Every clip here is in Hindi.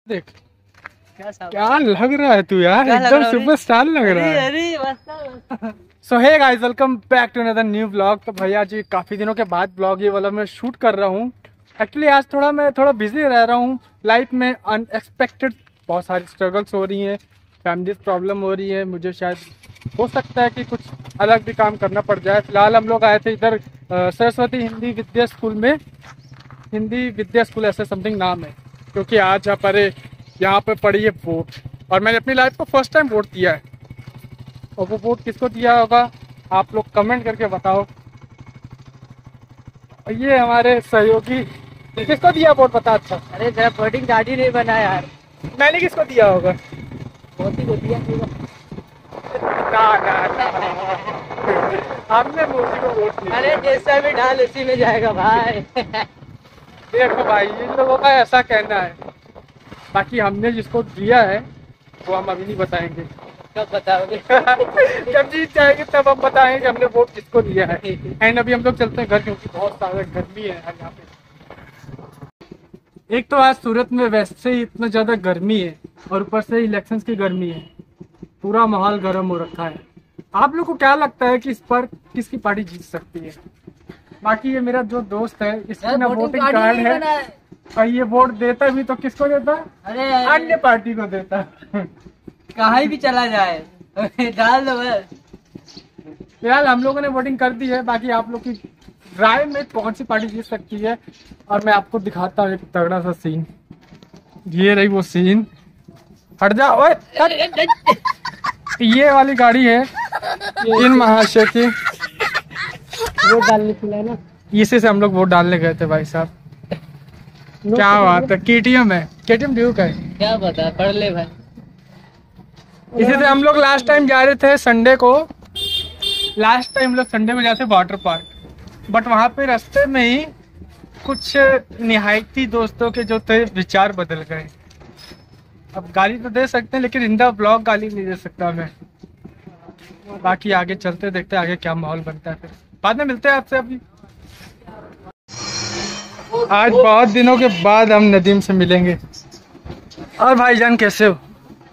देख क्या लग रहा है तू यार, एकदम सुपरस्टार लग रहा है। So hey guys, welcome back to another new blog. तो भैया जी काफ़ी दिनों के बाद ब्लॉग ये वाला मैं शूट कर रहा हूँ। एक्चुअली आज मैं थोड़ा बिजी रह रहा हूँ लाइफ में। अनएक्सपेक्टेड बहुत सारी स्ट्रगल्स हो रही हैं, फैमिली प्रॉब्लम हो रही है। मुझे शायद हो सकता है कि कुछ अलग भी काम करना पड़ जाए। फिलहाल हम लोग आए थे इधर सरस्वती हिंदी विद्या स्कूल में। हिंदी विद्या स्कूल ऐसे समथिंग नाम है, क्योंकि आज यहाँ पे पड़ी है वोट, और मैंने अपनी लाइफ को फर्स्ट टाइम वोट दिया है। और वो वोट किसको दिया होगा आप लोग कमेंट करके बताओ। ये हमारे सहयोगी, किसको दिया वोट बता। अच्छा, अरे जरा वोटिंग कार्ड ही नहीं बना यार। मैंने किसको दिया होगा? मोदी को दिया ना हमने मोदी को वोट दिया। अरे जैसा भी डाल उसी में जाएगा भाई। देखो भाई, इन लोगों का ऐसा कहना है, बाकी हमने जिसको दिया है वो हम अभी नहीं बताएंगे। कब बताओगे? जब जीत जाएंगे तब हम बताएंगे हमने वोट किसको दिया है। एंड अभी हम लोग चलते हैं घर, क्योंकि बहुत सारा गर्मी है यहाँ पे। एक तो आज सूरत में वैसे ही इतना ज्यादा गर्मी है, और ऊपर से इलेक्शंस की गर्मी है, पूरा माहौल गर्म हो रखा है। आप लोग को क्या लगता है कि इस पर किसकी पार्टी जीत सकती है? बाकी ये मेरा जो दोस्त है, इसकी ना वोटिंग कार्ड है, और ये वोट देता भी तो किसको देता? अरे अन्य पार्टी को देता। कहीं भी चला जाए डाल दो बस। फिलहाल हम लोगों ने वोटिंग कर दी है, बाकी आप लोग की राय में कौन सी पार्टी जीत सकती है। और मैं आपको दिखाता हूँ एक तगड़ा सा सीन। ये रही वो सीन, हट जा ओए। ये वाली गाड़ी है इन महाशय की, वोट डालने के लिए ना, इसी से हम लोग वोट डालने गए थे भाई साहब। क्या बात है, KTM है, KTM ड्यूक है। क्या पता, पढ़ ले भाई। इसी से हम लोग लास्ट टाइम जा रहे थे संडे को। लास्ट टाइम लोग संडे को जाते वाटर पार्क, बट वहाँ पे रास्ते में ही कुछ निहायती दोस्तों के जो थे विचार बदल गए। अब गाली तो दे सकते हैं, लेकिन इंदा ब्लॉग गाली नहीं दे सकता मैं। बाकी आगे चलते देखते आगे क्या माहौल बनता है, फिर बाद में मिलते हैं आपसे। अभी आज बहुत दिनों के बाद हम नदीम से मिलेंगे। और भाईजान कैसे हो?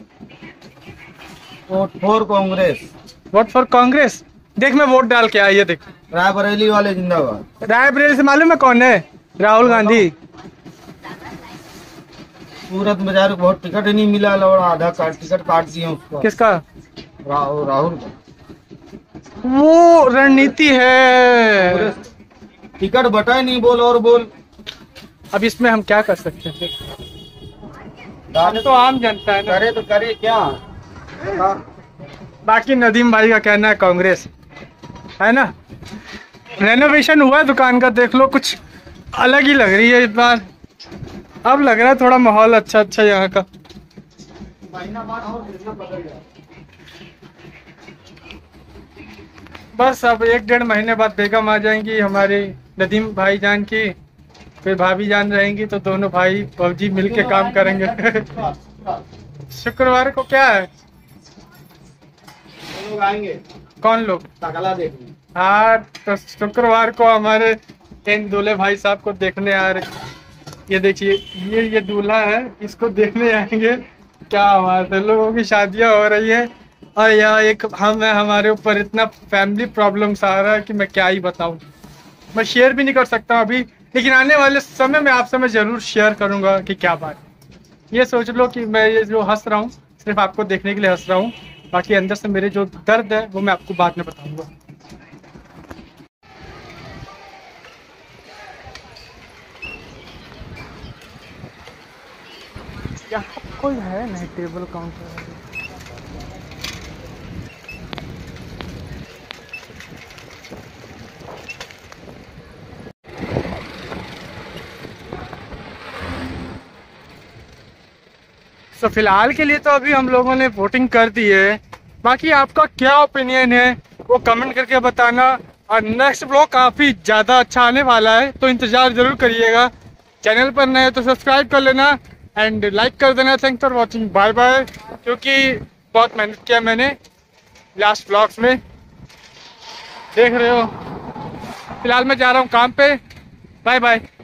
Vote for Congress. Vote for Congress. देख मैं वोट डाल के आया, ये देख। रायबरेली वाले जिंदाबाद। रायबरेली से मालूम है कौन है? राहुल गांधी। सूरत बाजार को बहुत टिकट ही नहीं मिला, और आधा टिकट काट दिए उसका। किसका? राहुल का। वो रणनीति है, टिकट बटा ही नहीं, बोल और बोल। अब इसमें हम क्या कर सकते हैं? तो आम जनता है ना, करे तो करे क्या। बाकी नदीम भाई का कहना है कांग्रेस है ना। रेनोवेशन हुआ है दुकान का, देख लो, कुछ अलग ही लग रही है इस बार। अब लग रहा है थोड़ा माहौल अच्छा यहाँ का। बस अब 1-1.5 महीने बाद बेगम आ जाएंगी हमारी नदीम भाई जान की, फिर भाभी जान रहेंगी, तो दोनों भाई फौजी मिलके काम करेंगे। शुक्रवार को क्या है? लोग आएंगे। कौन लोग? तकला देखने। हाँ, तो शुक्रवार को हमारे इन दूल्हे भाई साहब को देखने आ रहे। ये देखिए, ये दूल्हा है, इसको देखने आएंगे। क्या बात है, लोगों की शादियां हो रही है, और यह एक हमारे ऊपर इतना फैमिली प्रॉब्लम्स आ रहा है कि मैं क्या ही बताऊं। मैं शेयर भी नहीं कर सकता अभी, लेकिन आने वाले समय में आपसे मैं जरूर शेयर करूंगा कि क्या बात। ये सोच लो कि मैं ये जो हंस रहा हूँ सिर्फ आपको देखने के लिए हंस रहा हूँ, बाकी अंदर से मेरे जो दर्द है वो मैं आपको बाद में बताऊंगा। यहाँ कोई है नहीं टेबल काउंटर। तो फिलहाल के लिए तो अभी हम लोगों ने वोटिंग कर दी है। बाकी आपका क्या ओपिनियन है वो कमेंट करके बताना। और नेक्स्ट ब्लॉग काफ़ी ज़्यादा अच्छा आने वाला है, तो इंतज़ार ज़रूर करिएगा। चैनल पर नए तो सब्सक्राइब कर लेना एंड लाइक कर देना। Thanks for watching, bye bye. क्योंकि बहुत मेहनत किया मैंने लास्ट ब्लॉग्स में, देख रहे हो। फिलहाल मैं जा रहा हूँ काम पे। Bye bye.